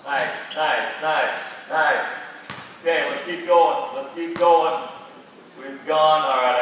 Nice, nice, nice, nice. Okay, let's keep going. Let's keep going. We've gone, all right.